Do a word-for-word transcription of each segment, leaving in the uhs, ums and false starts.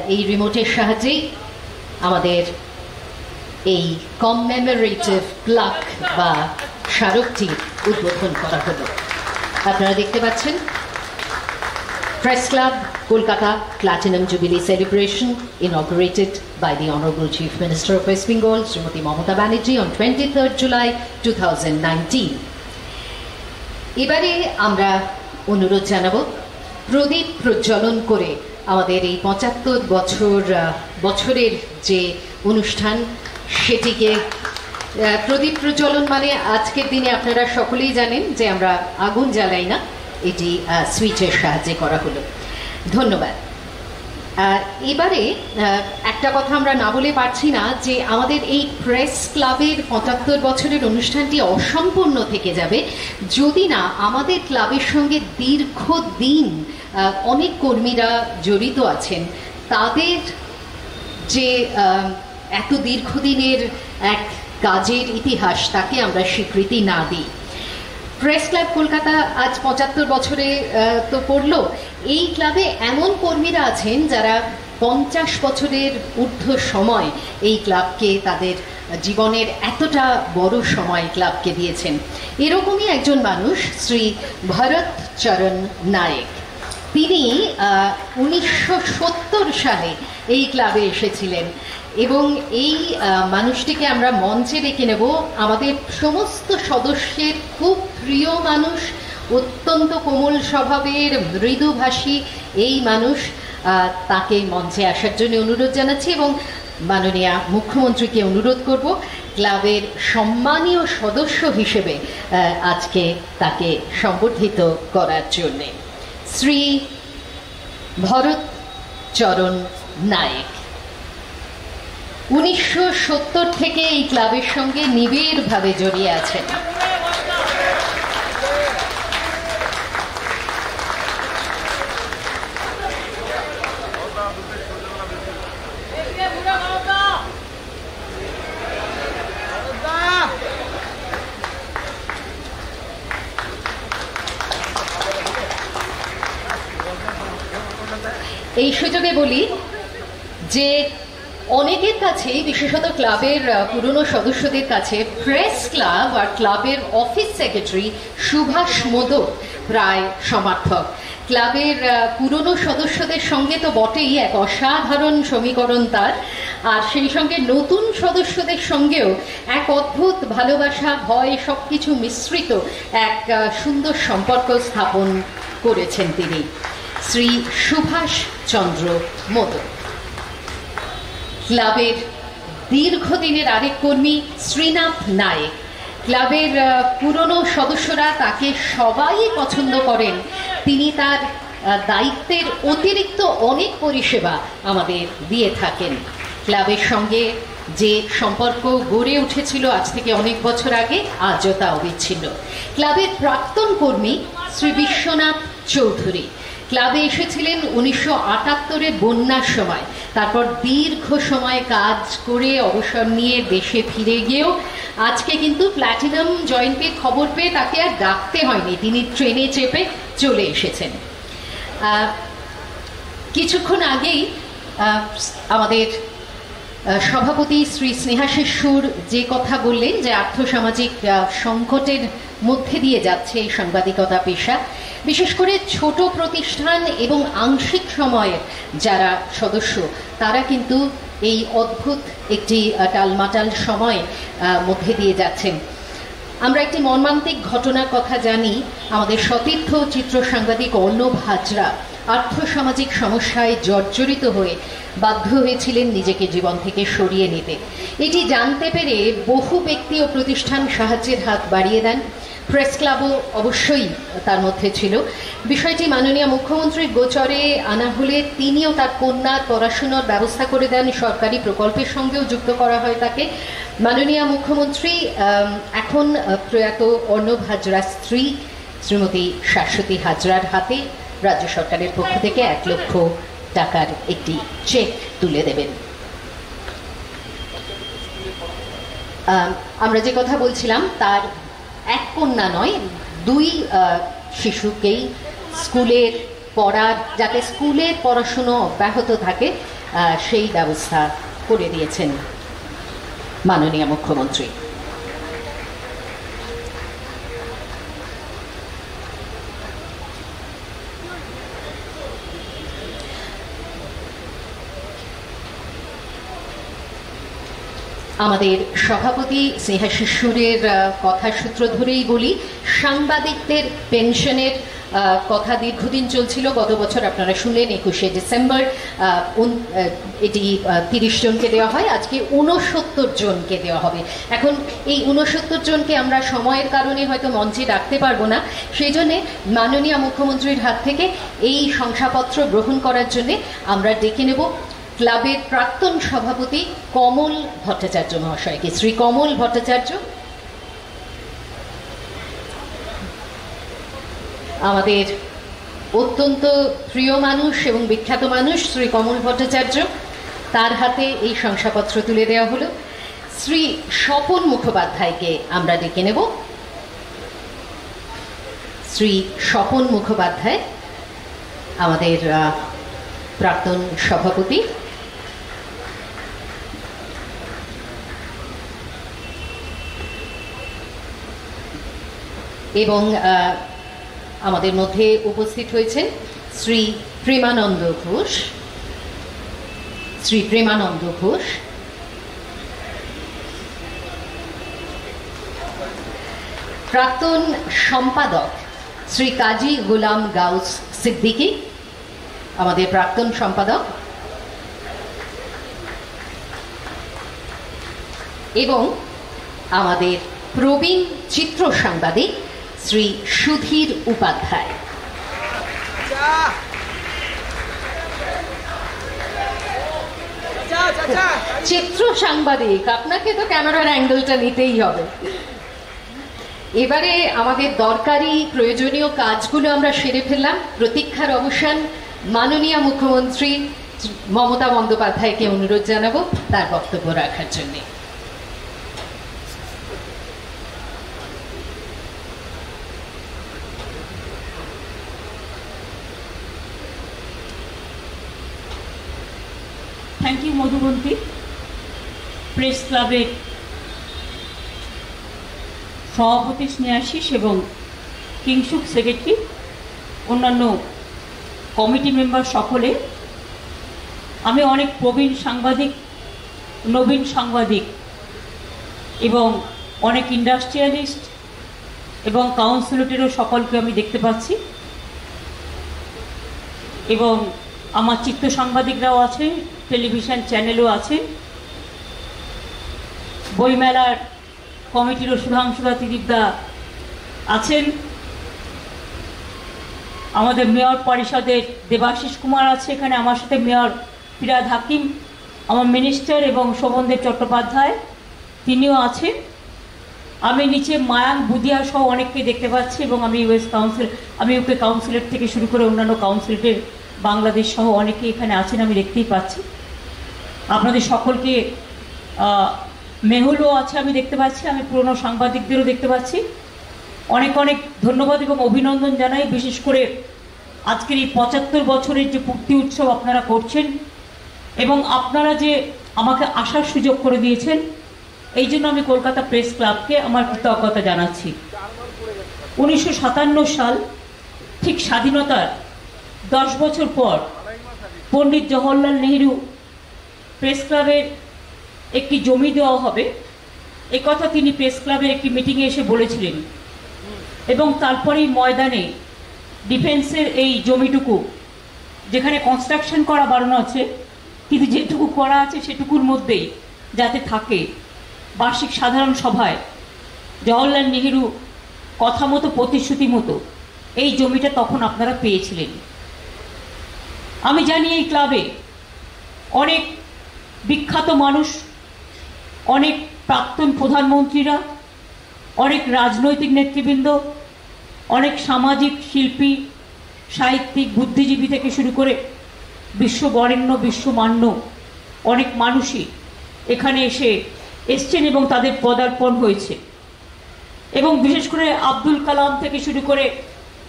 এই রিমোটের সাহায্যেই আমাদের এই কমেমোরেটিভ প্লাক বা স্মারকটি উদ্বোধন করা হলো। আপনারা দেখতে পাচ্ছেন Press Club Kolkata Platinum Jubilee Celebration inaugurated by the Honourable Chief Minister of West Bengal, Srimati Mamata Banerjee, on twenty-third July two thousand nineteen. এবারে আমরা অনুরোধ জানাবো প্রদীপ প্রজ্বলন করে আমাদের এই পঁচাত্তর বছর বছরের যে অনুষ্ঠান সেটিকে প্রদীপ প্রজ্বলন মানে আজকের দিনে আপনারা সকলেই জানেন যে আমরা আগুন জ্বালাই না, এটি সুইচের সাহায্যে করা হলো। ধন্যবাদ। এবারে একটা কথা আমরা না বলে পারছি না যে আমাদের এই প্রেস ক্লাবের পঁচাত্তর বছরের অনুষ্ঠানটি অসম্পূর্ণ থেকে যাবে যদি না আমাদের ক্লাবের সঙ্গে দীর্ঘদিন অনেক কর্মীরা জড়িত আছেন তাদের যে এত দীর্ঘদিনের এক কাজের ইতিহাস তাকে আমরা স্বীকৃতি না দিই। প্রেস ক্লাব কলকাতা আজ পঁচাত্তর বছরে তো পড়ল, এই ক্লাবে এমন কর্মীরা আছেন যারা পঞ্চাশ বছরের ঊর্ধ্ব সময় এই ক্লাবকে তাদের জীবনের এতটা বড় সময় ক্লাবকে দিয়েছেন। এরকমই একজন মানুষ শ্রী ভরত চরণ নায়েক। তিনি উনিশশো সত্তর সালে এই ক্লাবে এসেছিলেন এবং এই মানুষটিকে আমরা মঞ্চে ডেকে নেব। আমাদের সমস্ত সদস্যের খুব প্রিয় মানুষ, অত্যন্ত কোমল স্বভাবের, মৃদুভাষী এই মানুষ, তাকে মঞ্চে আসার জন্য অনুরোধ জানাচ্ছি এবং মাননীয় মুখ্যমন্ত্রীকে অনুরোধ করব ক্লাবের সম্মানীয় সদস্য হিসেবে আজকে তাকে সম্বর্ধিত করার জন্যে। শ্রী ভরত চরণ নায়েক উনিশশো সত্তর থেকে এই ক্লাবের সঙ্গে নিবিড়ভাবে জড়িয়ে আছেন। এই সুযোগে বলি যে অনেকের কাছে, বিশেষত ক্লাবের পুরনো সদস্যদের কাছে, প্রেস ক্লাব আর ক্লাবের অফিস সেক্রেটারি সুভাষ মোদক প্রায় সমার্থক। ক্লাবের পুরনো সদস্যদের সঙ্গে তো বটেই এক অসাধারণ সমীকরণ তার, আর সেই সঙ্গে নতুন সদস্যদের সঙ্গেও এক অদ্ভুত ভালোবাসা, ভয় সব কিছু মিশ্রিত এক সুন্দর সম্পর্ক স্থাপন করেছেন তিনি, শ্রী সুভাষ চন্দ্র মোদক। ক্লাবের দীর্ঘদিনের আরেক কর্মী শ্রীনাথ নায়েক। ক্লাবের পুরনো সদস্যরা তাকে সবাই পছন্দ করেন। তিনি তার দায়িত্বের অতিরিক্ত অনেক পরিষেবা আমাদের দিয়ে থাকেন। ক্লাবের সঙ্গে যে সম্পর্ক গড়ে উঠেছিল আজ থেকে অনেক বছর আগে, আজও তা অবিচ্ছিন্ন। ক্লাবের প্রাক্তন কর্মী শ্রী বিশ্বনাথ চৌধুরী ক্লাবে এসেছিলেন উনিশশো আটাত্তরে বন্যার সময়, তারপর দীর্ঘ সময় কাজ করে অবসর নিয়ে দেশে ফিরে গিয়েও আজকে কিন্তু প্ল্যাটিনাম জয়েন্টের খবর পেয়ে তাকে আর ডাকতে হয়নি, তিনি ট্রেনে চেপে চলে এসেছেন। কিছুক্ষণ আগেই আমাদের সভাপতি শ্রী স্নেহাশিস সুর যে কথা বললেন যে আর্থসামাজিক সংকটের মধ্যে দিয়ে যাচ্ছে এই সাংবাদিকতা পেশা, বিশেষ করে ছোট প্রতিষ্ঠান এবং আংশিক সময়ের যারা সদস্য তারা কিন্তু এই অদ্ভুত একটি টালমাটাল সময় মধ্যে দিয়ে যাচ্ছেন। আমরা একটি মর্মান্তিক ঘটনার কথা জানি। আমাদের সতীর্থ চিত্র সাংবাদিক অর্ণব হাজরা আর্থসামাজিক সমস্যায় জর্জরিত হয়ে বাধ্য হয়েছিলেন নিজেকে জীবন থেকে সরিয়ে নিতে। এটি জানতে পেরে বহু ব্যক্তি ও প্রতিষ্ঠান সাহায্যের হাত বাড়িয়ে দেন। প্রেস ক্লাবও অবশ্যই তার মধ্যে ছিল। বিষয়টি মাননীয় মুখ্যমন্ত্রীর গোচরে আনা হলে তিনিও তার কন্যার পড়াশোনার ব্যবস্থা করে দেন, সরকারি প্রকল্পের সঙ্গেও যুক্ত করা হয় তাকে। মাননীয় মুখ্যমন্ত্রী এখন প্রয়াত অর্ণব হাজরার স্ত্রী শ্রীমতী শাশ্বতী হাজরার হাতে রাজ্য সরকারের পক্ষ থেকে এক লক্ষ টাকার একটি চেক তুলে দেবেন। আমরা যে কথা বলছিলাম তার এক কন্যা নয়, দুই শিশুকেই স্কুলের পড়ার, যাতে স্কুলের পড়াশুনো অব্যাহত থাকে সেই ব্যবস্থা করে দিয়েছেন মাননীয় মুখ্যমন্ত্রী। আমাদের সভাপতি স্নেহাশিশুরের কথা সূত্র ধরেই বলি, সাংবাদিকদের পেনশনের কথা দীর্ঘদিন চলছিল। গত বছর আপনারা শুনলেন একুশে ডিসেম্বর এটি তিরিশ জনকে দেওয়া হয়, আজকে ঊনসত্তর জনকে দেওয়া হবে। এখন এই ঊনসত্তর জনকে আমরা সময়ের কারণে হয়তো মঞ্চে ডাকতে পারবো না, সেই জন্যে মাননীয় মুখ্যমন্ত্রীর হাত থেকে এই শংসাপত্র গ্রহণ করার জন্যে আমরা ডেকে নেব ক্লাবের প্রাক্তন সভাপতি কমল ভট্টাচার্য মহাশয়কে। শ্রী কমল ভট্টাচার্য, আমাদের অত্যন্ত প্রিয় মানুষ এবং বিখ্যাত মানুষ শ্রী কমল ভট্টাচার্য, তার হাতে এই শংসাপত্র তুলে দেওয়া হলো। শ্রী স্বপন মুখোপাধ্যায়কে আমরা ডেকে নেব। শ্রী স্বপন মুখোপাধ্যায় আমাদের প্রাক্তন সভাপতি, এবং আমাদের মধ্যে উপস্থিত হয়েছেন শ্রী প্রেমানন্দ ঘোষ। শ্রী প্রেমানন্দ ঘোষ প্রাক্তন সম্পাদক শ্রী কাজী গোলাম গাউস সিদ্দিকী, আমাদের প্রাক্তন সম্পাদক, এবং আমাদের প্রবীণ চিত্র সাংবাদিক শ্রী সুধীর উপাধ্যায়। চিত্র সাংবাদিক, আপনাকে তো ক্যামেরার অ্যাঙ্গেলটা নিতেই হবে। এবারে আমাদের দরকারি প্রয়োজনীয় কাজগুলো আমরা সেরে ফেললাম। প্রতীক্ষার অবসান। মাননীয় মুখ্যমন্ত্রী মমতা বন্দ্যোপাধ্যায়কে অনুরোধ জানাবো তার বক্তব্য রাখার জন্য। Thank you Madhubanti. প্রেস ক্লাবের সভাপতি স্নেহাশিস এবং কিংসুক সেক্রেটারি, অন্যান্য কমিটি মেম্বার সকলে, আমি অনেক প্রবীণ সাংবাদিক, নবীন সাংবাদিক এবং অনেক ইন্ডাস্ট্রিয়ালিস্ট এবং কাউন্সিলরেরও সকলকে আমি দেখতে পাচ্ছি, এবং আমার চিত্র সাংবাদিকরাও আছে, টেলিভিশন চ্যানেলও আছে, বইমেলার কমিটিরও সুধাংশুদা ত্রিদীপদা আছেন, আমাদের মেয়র পরিষদের দেবাশিস কুমার আছে এখানে, আমার সাথে মেয়র ফিরাদ হাকিম, আমার মিনিস্টার এবং শোভনদেব চট্টোপাধ্যায় তিনিও আছেন। আমি নিচে মায়াঙ্ক বুদিয়া সহ অনেককে দেখতে পাচ্ছি, এবং আমি ইউএস কাউন্সিল আমি ইউকে কাউন্সিলেট থেকে শুরু করে অন্যান্য কাউন্সিলেটের বাংলাদেশ সহ অনেকে এখানে আছেন, আমি দেখতেই পাচ্ছি। আপনাদের সকলকে মেহুলও আছে আমি দেখতে পাচ্ছি, আমি পুরনো সাংবাদিকদেরও দেখতে পাচ্ছি। অনেক অনেক ধন্যবাদ এবং অভিনন্দন জানাই, বিশেষ করে আজকের এই পঁচাত্তর বছরের যে পূর্তি উৎসব আপনারা করছেন এবং আপনারা যে আমাকে আসার সুযোগ করে দিয়েছেন, এই জন্য আমি কলকাতা প্রেস ক্লাবকে আমার কৃতজ্ঞতা জানাচ্ছি। উনিশশো সাতান্ন সাল, ঠিক স্বাধীনতার দশ বছর পর, পণ্ডিত জওহরলাল নেহেরু প্রেস ক্লাবের একটি জমি দেওয়া হবে, এ কথা তিনি প্রেস ক্লাবের একটি মিটিংয়ে এসে বলেছিলেন, এবং তারপরেই ময়দানে ডিফেন্সের এই জমিটুকু, যেখানে কনস্ট্রাকশন করা বারণ আছে, কিন্তু যেটুকু করা আছে সেটুকুর মধ্যেই যাতে থাকে, বার্ষিক সাধারণ সভায় জওহরলাল নেহেরু কথা মতো, প্রতিশ্রুতি মতো এই জমিটা তখন আপনারা পেয়েছিলেন। আমি জানি এই ক্লাবে অনেক বিখ্যাত মানুষ, অনেক প্রাক্তন প্রধানমন্ত্রীরা, অনেক রাজনৈতিক নেতৃবৃন্দ, অনেক সামাজিক শিল্পী, সাহিত্যিক, বুদ্ধিজীবী থেকে শুরু করে বিশ্ববরেণ্য, বিশ্বমান্য অনেক মানুষই এখানে এসে এসছেন এবং তাদের পদার্পণ হয়েছে। এবং বিশেষ করে আব্দুল কালাম থেকে শুরু করে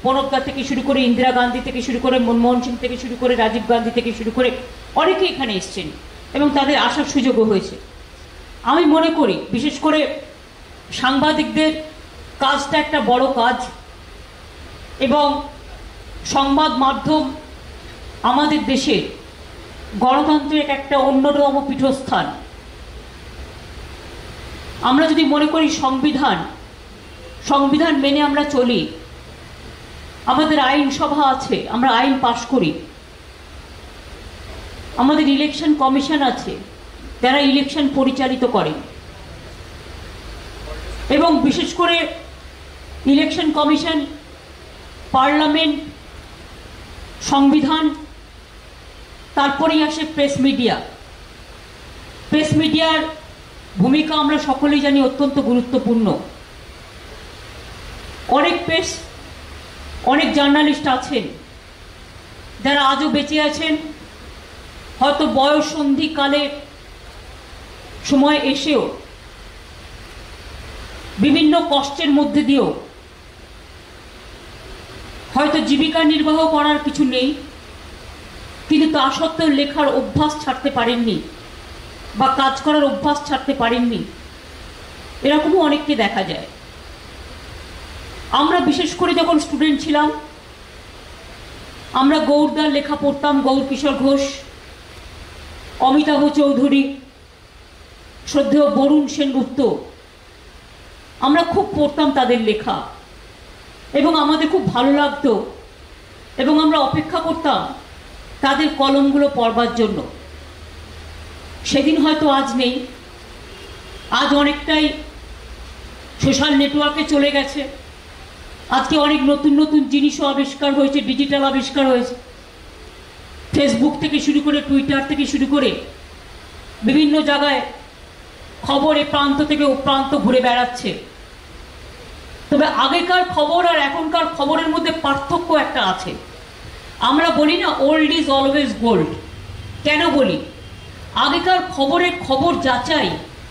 প্রণব দা থেকে শুরু করে ইন্দিরা গান্ধী থেকে শুরু করে মনমোহন সিং থেকে শুরু করে রাজীব গান্ধী থেকে শুরু করে অনেকে এখানে এসছেন এবং তাদের আসার সুযোগও হয়েছে। আমি মনে করি বিশেষ করে সাংবাদিকদের কাজটা একটা বড় কাজ এবং সংবাদ মাধ্যম আমাদের দেশের গণতন্ত্রের একটা অন্যতম পীঠস্থান। আমরা যদি মনে করি সংবিধান সংবিধান মেনে আমরা চলি, আমাদের আইনসভা আছে, আমরা আইন পাশ করি, আমাদের ইলেকশন কমিশন আছে যারা ইলেকশন পরিচালিত করে, এবং বিশেষ করে ইলেকশন কমিশন, পার্লামেন্ট, সংবিধান, তারপরেই আসে প্রেস মিডিয়া। প্রেস মিডিয়ার ভূমিকা আমরা সকলেই জানি অত্যন্ত গুরুত্বপূর্ণ। অনেক প্রেস, অনেক জার্নালিস্ট আছেন যারা আজও বেঁচে আছেন, হয়তো বয়স সন্ধিকালে সময় এসেও বিভিন্ন কষ্টের মধ্যে দিয়েও হয়তো জীবিকা নির্বাহ করার কিছু নেই, কিন্তু তা সত্ত্বেও লেখার অভ্যাস ছাড়তে পারেননি বা কাজ করার অভ্যাস ছাড়তে পারেননি, এরকমও অনেককে দেখা যায়। আমরা বিশেষ করে যখন স্টুডেন্ট ছিলাম, আমরা গৌরদার লেখা পড়তাম, গৌর কিশোর ঘোষ, অমিতাভ চৌধুরী, শ্রদ্ধেয় বরুণ সেনগুপ্ত, আমরা খুব পড়তাম তাদের লেখা এবং আমাদের খুব ভালো লাগতো এবং আমরা অপেক্ষা করতাম তাদের কলমগুলো পড়বার জন্য। সেদিন হয়তো আজ নেই, আজ অনেকটাই সোশ্যাল নেটওয়ার্কে চলে গেছে। আজকে অনেক নতুন নতুন জিনিসও আবিষ্কার হয়েছে, ডিজিটাল আবিষ্কার হয়েছে, ফেসবুক থেকে শুরু করে টুইটার থেকে শুরু করে বিভিন্ন জায়গায় খবর এ প্রান্ত থেকে ও প্রান্ত ঘুরে বেড়াচ্ছে। তবে আগেকার খবর আর এখনকার খবরের মধ্যে পার্থক্য একটা আছে। আমরা বলি না ওল্ড ইজ অলওয়েজ গোল্ড, কেন বলি? আগেকার খবরের খবর যাচাই,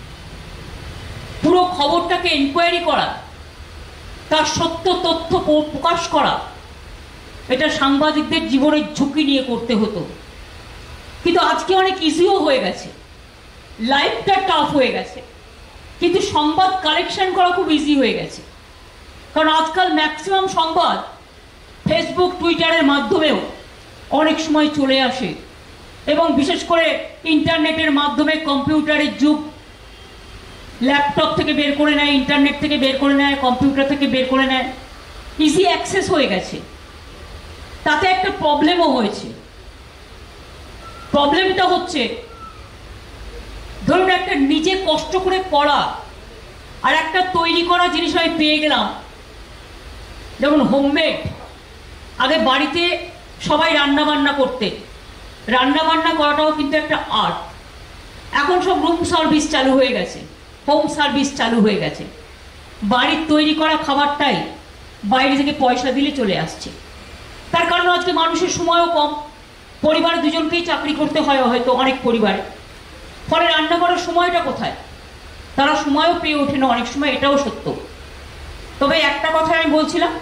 পুরো খবরটাকে এনকোয়ারি করা, তার সত্য তথ্য প্রকাশ করা, এটা সাংবাদিকদের জীবনের ঝুঁকি নিয়ে করতে হতো। কিন্তু আজকে অনেক ইজিও হয়ে গেছে, লাইফটা টাফ হয়ে গেছে, কিন্তু সংবাদ কালেকশন করা খুব ইজি হয়ে গেছে। কারণ আজকাল ম্যাক্সিমাম সংবাদ ফেসবুক টুইটারের মাধ্যমেও অনেক সময় চলে আসে এবং বিশেষ করে ইন্টারনেটের মাধ্যমে, কম্পিউটারের যুগ, ল্যাপটপ থেকে বের করে নেয়, ইন্টারনেট থেকে বের করে নেয়, কম্পিউটার থেকে বের করে নেয়, ইজি অ্যাক্সেস হয়ে গেছে। তাতে একটা প্রবলেমও হয়েছে। প্রবলেমটা হচ্ছে, ধরুন একটা নিজে কষ্ট করে পড়া আর একটা তৈরি করা জিনিস আমি পেয়ে গেলাম, যেমন হোমমেড। আগে বাড়িতে সবাই রান্না বান্না করতে, রান্না বান্না করাটাও কিন্তু একটা আর্ট। এখন সব রুম সার্ভিস চালু হয়ে গেছে, হোম সার্ভিস চালু হয়ে গেছে। বাড়ির তৈরি করা খাবারটাই বাইরে থেকে পয়সা দিলে চলে আসছে। তার কারণ আজকে মানুষের সময়ও কম, পরিবারে দুজনকেই চাকরি করতে হয় হয়তো অনেক পরিবারে, ফলে রান্না করার সময়টা কোথায়? তারা সময়ও পেয়ে ওঠে না অনেক সময়, এটাও সত্য। তবে একটা কথা আমি বলছিলাম,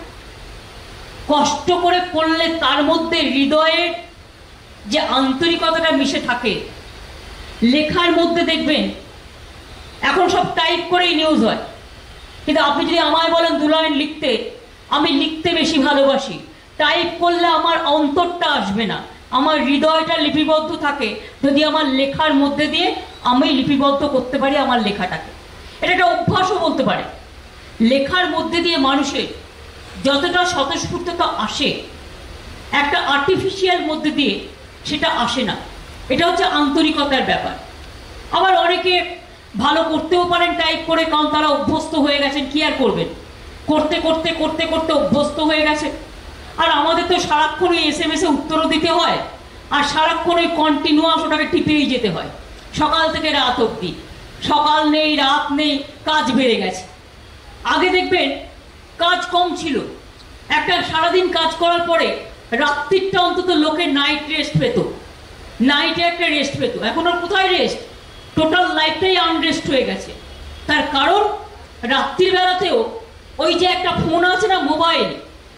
কষ্ট করে পড়লে তার মধ্যে হৃদয়ের যে আন্তরিকতাটা মিশে থাকে, লেখার মধ্যে দেখবেন এখন সব টাইপ করেই নিউজ হয়, কিন্তু আপনি যদি আমায় বলেন দু লাইন লিখতে, আমি লিখতে বেশি ভালোবাসি। টাইপ করলে আমার অন্তরটা আসবে না, আমার হৃদয়টা লিপিবদ্ধ থাকে যদি আমার লেখার মধ্যে দিয়ে আমি লিপিবদ্ধ করতে পারি আমার লেখাটাকে। এটা একটা অভ্যাসও বলতে পারে। লেখার মধ্যে দিয়ে মানুষের যতটা স্বতঃস্ফূর্ততা আসে, একটা আর্টিফিশিয়াল মধ্যে দিয়ে সেটা আসে না। এটা হচ্ছে আন্তরিকতার ব্যাপার। আবার অনেকে ভালো করতেও পারেন টাইপ করে, কারণ তারা অভ্যস্ত হয়ে গেছেন, কি আর করবেন, করতে করতে করতে করতে অভ্যস্ত হয়ে গেছে। আর আমাদের তো সারাক্ষণ ওই এস এম এস এ উত্তরও দিতে হয়, আর সারাক্ষণ ওই কন্টিনিউয়াস ওটাকে টিপেই যেতে হয়, সকাল থেকে রাত অবধি। সকাল নেই, রাত নেই, কাজ বেড়ে গেছে। আগে দেখবেন কাজ কম ছিল, একটা সারাদিন কাজ করার পরে রাত্রিটা অন্তত লোকে নাইট রেস্ট পেত, নাইটে একটা রেস্ট পেত। এখন আর কোথায় রেস্ট? টোটাল লাইফটাই আনরেস্ট হয়ে গেছে। তার কারণ রাত্রির বেলাতেও ওই যে একটা ফোন আছে না, মোবাইল,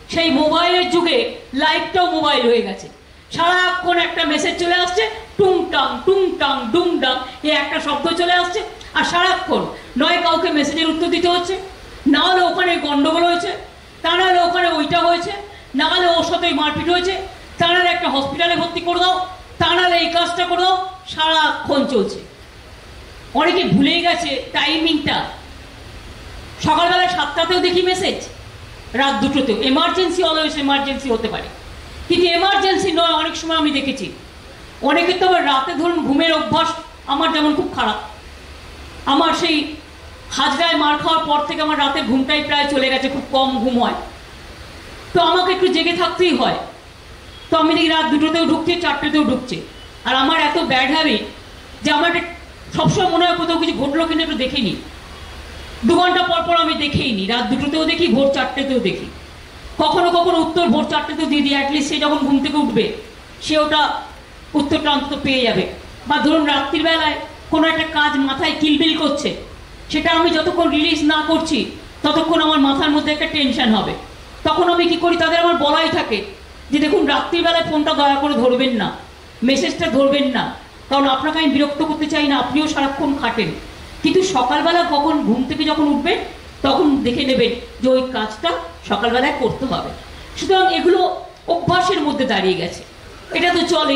সেই মোবাইলের যুগে লাইফটাও মোবাইল হয়ে গেছে। সারাক্ষণ একটা মেসেজ চলে আসছে, টুংটাং টুংটাং ডুংডাং, এই একটা শব্দ চলে আসছে, আর সারাক্ষণ নয় কাউকে মেসেজের উত্তর দিতে হচ্ছে, না হলে ওখানে গন্ডগোল হয়েছে, তা না হলে ওখানে ওইটা হয়েছে, না হলে ওর সাথে মারপিট হয়েছে, তা নাহলে একটা হসপিটালে ভর্তি করে দাও, তা নাহলে এই কাজটা করে দাও, সারাক্ষণ চলছে। অনেকে ভুলেই গেছে টাইমিংটা। সকালবেলা সাতটাতেও দেখি মেসেজ, রাত দুটোতেও। এমার্জেন্সি অলওয়েজ এমার্জেন্সি হতে পারে, কিন্তু এমার্জেন্সি নয়। অনেক সময় আমি দেখেছি অনেকে তো আবার রাতে ধরুন ঘুমের অভ্যাস, আমার যেমন খুব খারাপ। আমার সেই হাজরায় মার খাওয়ার পর থেকে আমার রাতের ঘুমটাই প্রায় চলে গেছে, খুব কম ঘুম হয়, তো আমাকে একটু জেগে থাকতেই হয়। তো আমি দেখি রাত দুটোতেও ঢুকছে, চারটেতেও ঢুকছে। আর আমার এত ব্যাড হ্যাবিট যে আমার সবসময় মনে হয় কোথাও কিছু ঘটলো কিনা একটু দেখে নিই। দু ঘন্টা পর পর আমি দেখেই নি, রাত দুটোতেও দেখি, ভোর চারটেতেও দেখি, কখনো কখনো উত্তর ভোর চারটেতেও দিয়ে দিই। অ্যাটলিস্ট সে যখন ঘুম থেকে উঠবে সে ওটা উত্তরটা অন্তত পেয়ে যাবে। বা ধরুন রাত্রির বেলায় কোনো একটা কাজ মাথায় কিলবিল করছে, সেটা আমি যতক্ষণ রিলিজ না করছি ততক্ষণ আমার মাথার মধ্যে একটা টেনশন হবে। তখন আমি কি করি, তাদের আমার বলাই থাকে যে দেখুন রাত্রিবেলায় ফোনটা দয়া করে ধরবেন না, মেসেজটা ধরবেন না, কারণ আপনাকে আমি বিরক্ত করতে চাই না, আপনিও সারাক্ষণ খাটেন। কিন্তু সকালবেলা কখন ঘুম থেকে যখন উঠবেন তখন দেখে নেবেন যে ওই কাজটা সকালবেলায় করতে হবে। সুতরাং এগুলো অভ্যাসের মধ্যে দাঁড়িয়ে গেছে, এটা তো চলে।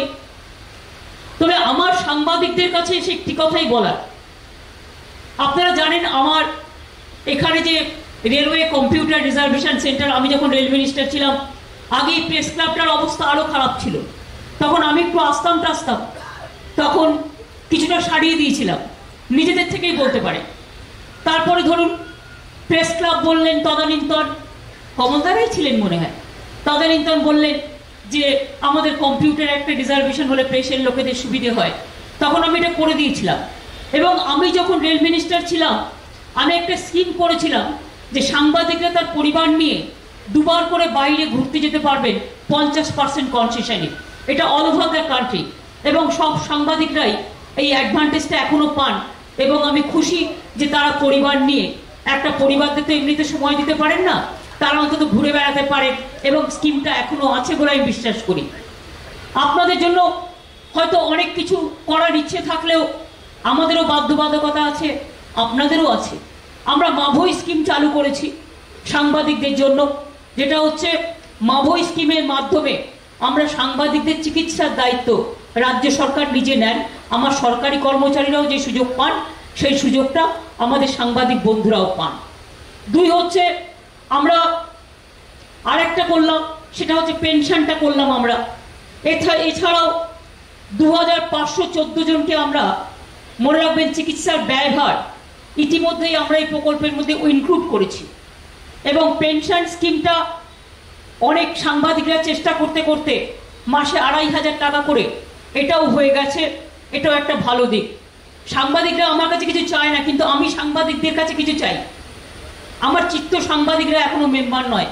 তবে আমার সাংবাদিকদের কাছে এসে একটি কথাই বলার, আপনারা জানেন আমার এখানে যে রেলওয়ে কম্পিউটার রিজার্ভেশন সেন্টার, আমি যখন রেল মিনিস্টার ছিলাম আগে প্রেস ক্লাবটার অবস্থা আরো খারাপ ছিল। তখন আমি একটু আসতাম টাসতাম, তখন কিছুটা সারিয়ে দিয়েছিলাম, নিজেদের থেকেই বলতে পারে। তারপরে ধরুন প্রেস ক্লাব বললেন, তদানীন্তন কমলদারাই ছিলেন মনে হয়, তদানীন্তন বললেন যে আমাদের কম্পিউটার একটা রিজার্ভেশন হলে প্রেসের লোকেদের সুবিধে হয়। তখন আমি এটা করে দিয়েছিলাম। এবং আমি যখন রেল মিনিস্টার ছিলাম আমি একটা স্কিম করেছিলাম যে সাংবাদিকরা তার পরিবার নিয়ে দুবার করে বাইরে ঘুরতে যেতে পারবেন পঞ্চাশ পার্সেন্ট কনসেশনে। এটা অল ওভার দ্য কান্ট্রি, এবং সব সাংবাদিকরাই এই অ্যাডভান্টেজটা এখনো পান। এবং আমি খুশি যে তারা পরিবার নিয়ে, একটা পরিবারদের তো এমনিতে সময় দিতে পারেন না, তারা অন্তত ঘুরে বেড়াতে পারেন, এবং স্কিমটা এখনো আছে বলে আমি বিশ্বাস করি। আপনাদের জন্য হয়তো অনেক কিছু করার ইচ্ছে থাকলেও আমাদেরও বাধ্যবাধকতা আছে, আপনাদেরও আছে। আমরা মাভৈ স্কিম চালু করেছি সাংবাদিকদের জন্য, যেটা হচ্ছে মাভৈ স্কিমের মাধ্যমে আমরা সাংবাদিকদের চিকিৎসার দায়িত্ব রাজ্য সরকার নিজে নেন। আমার সরকারি কর্মচারীরাও যে সুযোগ পান সেই সুযোগটা আমাদের সাংবাদিক বন্ধুরাও পান। দুই হচ্ছে আমরা আরেকটা করলাম, সেটা হচ্ছে পেনশনটা করলাম আমরা। এছাড়াও দু হাজার পাঁচশো চোদ্দ জনকে আমরা, মনে রাখবেন চিকিৎসার ব্যয়ভার ইতিমধ্যেই আমরা এই প্রকল্পের মধ্যে ইনক্লুড করেছি। এবং পেনশন স্কিমটা অনেক সাংবাদিকরা চেষ্টা করতে করতে মাসে আড়াই হাজার টাকা করে এটাও হয়ে গেছে, এটাও একটা ভালো দিক। সাংবাদিকরা আমার কাছে কিছু চায় না, কিন্তু আমি সাংবাদিকদের কাছে কিছু চাই। আমার চিত্ত সাংবাদিকরা এখনো মেম্বার নয়।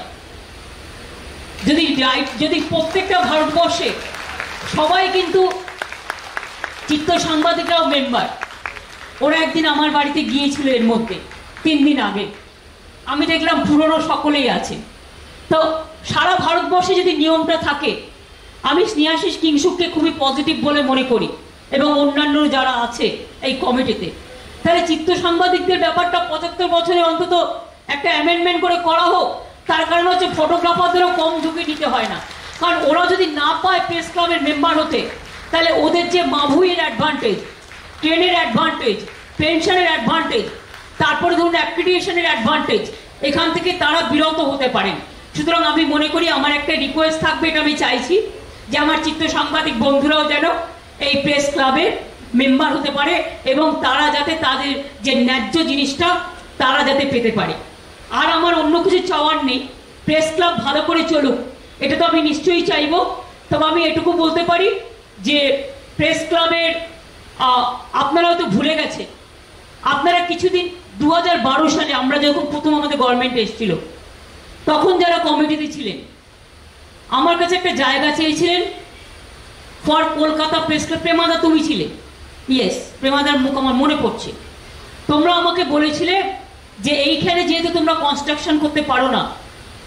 যদি যদি প্রত্যেকটা ভারতবর্ষে সবাই কিন্তু চিত্ত সাংবাদিকরাও মেম্বার। ওরা একদিন আমার বাড়িতে গিয়েছিল এর মধ্যে তিন দিন আগে, আমি দেখলাম পুরনো সকলেই আছে। তো সারা ভারতবর্ষে যদি নিয়মটা থাকে, আমি স্নেহাশিস কিংসুককে খুবই পজিটিভ বলে মনে করি, এবং অন্যান্য যারা আছে এই কমিটিতে, তাহলে চিত্ত সাংবাদিকদের ব্যাপারটা পঁচাত্তর বছরে অন্তত একটা অ্যামেন্ডমেন্ট করে করা হোক। তার কারণ হচ্ছে ফটোগ্রাফারদেরও কম ঝুঁকি নিতে হয় না, কারণ ওরা যদি না পায় প্রেস ক্লাবের মেম্বার হতে, তাহলে ওদের যে মাভুইয়ের অ্যাডভান্টেজ, ট্রেনের অ্যাডভান্টেজ, পেনশনের অ্যাডভান্টেজ, তারপরে ধরুন অ্যাক্রিডিটেশনের অ্যাডভান্টেজ, এখান থেকে তারা বিরত হতে পারেন। সুতরাং আমি মনে করি আমার একটা রিকোয়েস্ট থাকবে, এটা আমি চাইছি যে আমার চিত্ত সাংবাদিক বন্ধুরাও যেন এই প্রেস ক্লাবের মেম্বার হতে পারে, এবং তারা যাতে তাদের যে ন্যায্য জিনিসটা তারা যাতে পেতে পারে। আর আমার অন্য কিছু চাওয়ার নেই, প্রেস ক্লাব ভালো করে চলুক, এটা তো আমি নিশ্চয়ই চাইবো। তবে আমি এটুকু বলতে পারি যে প্রেস ক্লাবের আপনারা হয়তো ভুলে গেছে, আপনারা কিছুদিন দু হাজার বারো সালে আমরা যখন প্রথম আমাদের গভর্নমেন্ট এসেছিল, তখন যারা কমিটিতে ছিলেন আমার কাছে একটা জায়গা চেয়েছিলেন ফর কলকাতা প্রেস ক্লাব। প্রেমাদা তুমি ছিলে, ইয়েস, প্রেমাদার মুখ আমার মনে পড়ছে। তোমরা আমাকে বলেছিলে যে এইখানে যেহেতু তোমরা কনস্ট্রাকশন করতে পারো না,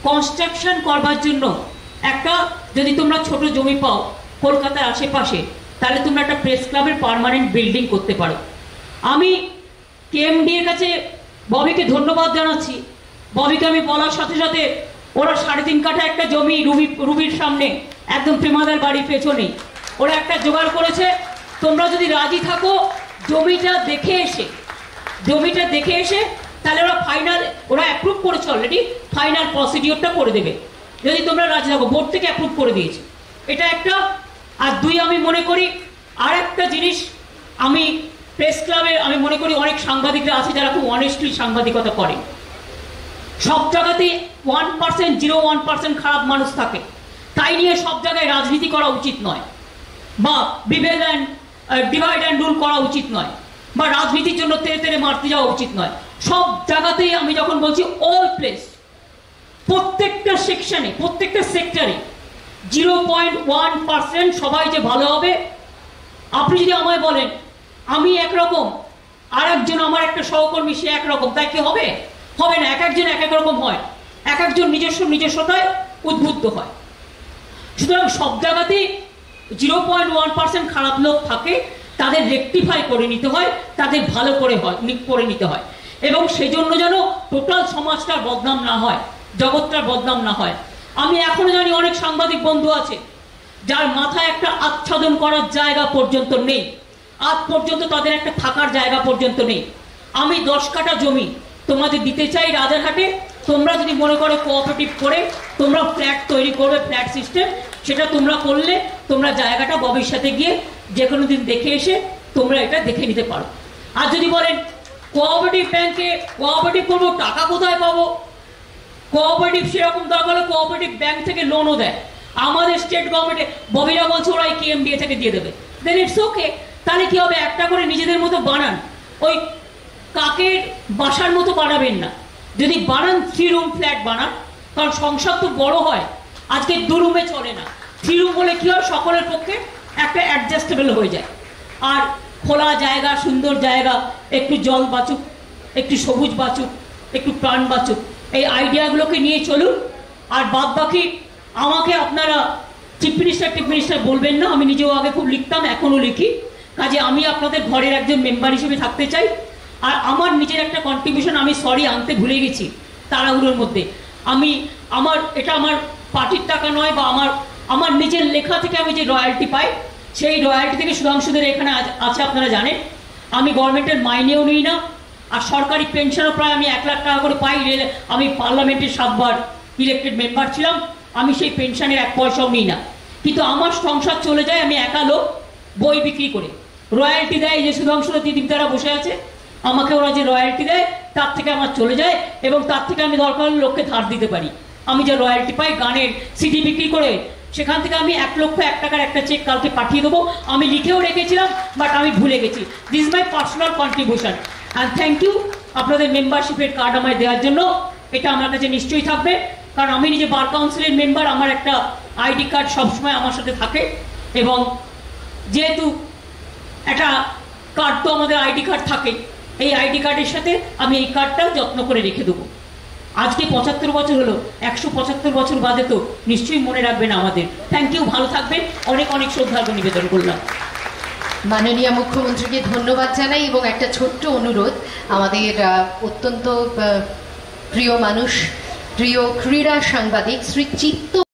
কনস্ট্রাকশন করবার জন্য একটা, যদি তোমরা ছোট জমি পাও কলকাতার আশেপাশে, তাহলে তোমরা একটা প্রেস ক্লাবের পার্মানেন্ট বিল্ডিং করতে পারো। আমি কেএমডি এর কাছে ববিকে ধন্যবাদ জানাচ্ছি। ববিকে আমি বলার সাথে সাথে ওরা সাড়ে তিন কাঠা একটা জমি রুবি রুবির সামনে একদম প্রেমাদার বাড়ির পেছনেই ওরা একটা জোগাড় করেছে। তোমরা যদি রাজি থাকো জমিটা দেখে এসে জমিটা দেখে এসে তাহলে ওরা ফাইনাল, ওরা অ্যাপ্রুভ করেছে অলরেডি, ফাইনাল প্রসিডিওরটা করে দেবে যদি তোমরা রাজি থাকো। বোর্ড থেকে অ্যাপ্রুভ করে দিয়েছে, এটা একটা। আর দুই, আমি মনে করি আর একটা জিনিস, আমি প্রেস ক্লাবে আমি মনে করি অনেক সাংবাদিকরা আছে যারা খুব অনেস্টলি সাংবাদিকতা করে। সব জায়গাতেই one percent zero one percent খারাপ মানুষ থাকে, তাই নিয়ে সব জায়গায় রাজনীতি করা উচিত নয়, বা বিভেদ অ্যান্ড ডিভাইড অ্যান্ড রুল করা উচিত নয়, বা রাজনীতির জন্য তেরে তেরে মারতে যাওয়া উচিত নয়। সব জায়গাতেই, আমি যখন বলছি অল প্লেস, প্রত্যেকটা সেকশনে, প্রত্যেকটা সেক্টরে জিরো পয়েন্ট ওয়ান পার্সেন্ট সবাই যে ভালো হবে। আপনি যদি আমায় বলেন আমি একরকম, আর একজন আমার একটা সহকর্মী সে একরকম, তাই কি হবে? হবে না। এক একজন এক এক রকম হয়, এক একজন নিজস্ব নিজস্বতায় উদ্বুদ্ধ হয়। সুতরাং সব জায়গাতেই জিরো পয়েন্ট ওয়ান পার্সেন্ট খারাপ লোক থাকে, তাদের রেকটিফাই করে নিতে হয়, তাদের ভালো করে হয় করে নিতে হয়, এবং সেই জন্য যেন টোটাল সমাজটার বদনাম না হয়, জগৎটার বদনাম না হয়। আমি এখনো জানি অনেক সাংবাদিক বন্ধু আছে যার মাথায় একটা আচ্ছাদন করার জায়গা পর্যন্ত নেই, আজ পর্যন্ত তাদের একটা থাকার জায়গা পর্যন্ত নেই। আমি দশ কাঠা জমি তোমাদের দিতে চাই রাজারহাটে, তোমরা যদি মনে করো কোঅপারেটিভ করে তোমরা ফ্ল্যাট তৈরি করবে, ফ্ল্যাট সিস্টেম, সেটা তোমরা করলে তোমরা জায়গাটা ববির সাথে গিয়ে যে কোনো দিন দেখে এসে তোমরা এটা দেখে নিতে পারো। আর যদি বলেন কোঅপারেটিভ ব্যাংকে কোঅপারেটিভ করবো, টাকা কোথায় পাবো? কোঅপারেটিভ সেরকম দরকার হলে কোঅপারেটিভ ব্যাংক থেকে লোনও দেয়, আমাদের স্টেট গভর্নমেন্টে ববিরা বলছে ওরা কেএমডিএ থেকে দিয়ে দেবে, দেন ইটস ওকে। তাহলে কি হবে, একটা করে নিজেদের মতো বানান, ওই কাকের বাসার মতো বানাবেন না। যদি বানান থ্রি রুম ফ্ল্যাট বানান, কারণ সংসার তো বড় হয়, আজকে দু রুমে চলে না, থ্রি রুম হলে কি হয় সকলের পক্ষে একটা অ্যাডজাস্টেবল হয়ে যায়। আর খোলা জায়গা, সুন্দর জায়গা, একটু জল বাঁচুক, একটু সবুজ বাঁচুক, একটু প্রাণ বাঁচুক, এই আইডিয়াগুলোকে নিয়ে চলুন। আর বাদ বাকি আমাকে আপনারা চিফ মিনিস্টার টিফ মিনিস্টার বলবেন না, আমি নিজেও আগে খুব লিখতাম, এখনো লিখি, কাজে আমি আপনাদের ঘরের একজন মেম্বার হিসেবে থাকতে চাই। আর আমার নিজের একটা কন্ট্রিবিউশন আমি সরি আনতে ভুলে গেছি তাড়াহুড়োর মধ্যে। আমি আমার এটা আমার পার্টির টাকা নয়, বা আমার আমার নিজের লেখা থেকে আমি যে রয়্যালটি পাই, সেই রয়্যালটি থেকে সুধাংশুদের এখানে আছে আপনারা জানেন। আমি গভর্নমেন্টের মাইনেও নিই না, আর সরকারি পেনশনও প্রায় আমি এক লাখ টাকা করে পাই। আমি পার্লামেন্টের সাতবার ইলেক্টেড মেম্বার ছিলাম, আমি সেই পেনশনের এক পয়সাও নিই না, কিন্তু আমার সংসার চলে যায় আমি একা লোক বই বিক্রি করে। রয়্যালটি দেয় যে সুধাংশুরা দিদিম তারা বসে আছে, আমাকে ওরা যে রয়্যালটি দেয় তার থেকে আমার চলে যায়, এবং তার থেকে আমি দরকার হলে লোককে ধার দিতে পারি। আমি যে রয়্যালটি পাই গানের সিডি বিক্রি করে, সেখান থেকে আমি এক লক্ষ এক টাকার একটা চেক কালকে পাঠিয়ে দেবো, আমি লিখেও রেখেছিলাম বাট আমি ভুলে গেছি। This is my personal contribution, and thank you আপনাদের মেম্বারশিপের কার্ড আমায় দেওয়ার জন্য। এটা আমার কাছে নিশ্চয়ই থাকবে, কারণ আমি নিজে বার কাউন্সিলের মেম্বার, আমার একটা আইডি কার্ড সবসময় আমার সাথে থাকে, এবং যেহেতু একটা কার্ড তো আমাদের আইডি কার্ড থাকে, এই আইডি কার্ডের সাথে আমি এই কার্ডটাও যত্ন করে রেখে দেবো। আজকে পঁচাত্তর বছর হলো, একশো পঁচাত্তর বছর বাদে তো নিশ্চয়ই মনে রাখবেন আমাদের। থ্যাংক ইউ, ভালো থাকবেন, অনেক অনেক শ্রদ্ধার্ঘ্য নিবেদন করলাম। মাননীয় মুখ্যমন্ত্রীকে ধন্যবাদ জানাই, এবং একটা ছোট্ট অনুরোধ, আমাদের অত্যন্ত প্রিয় মানুষ, প্রিয় ক্রীড়া সাংবাদিক শ্রী চিত্ত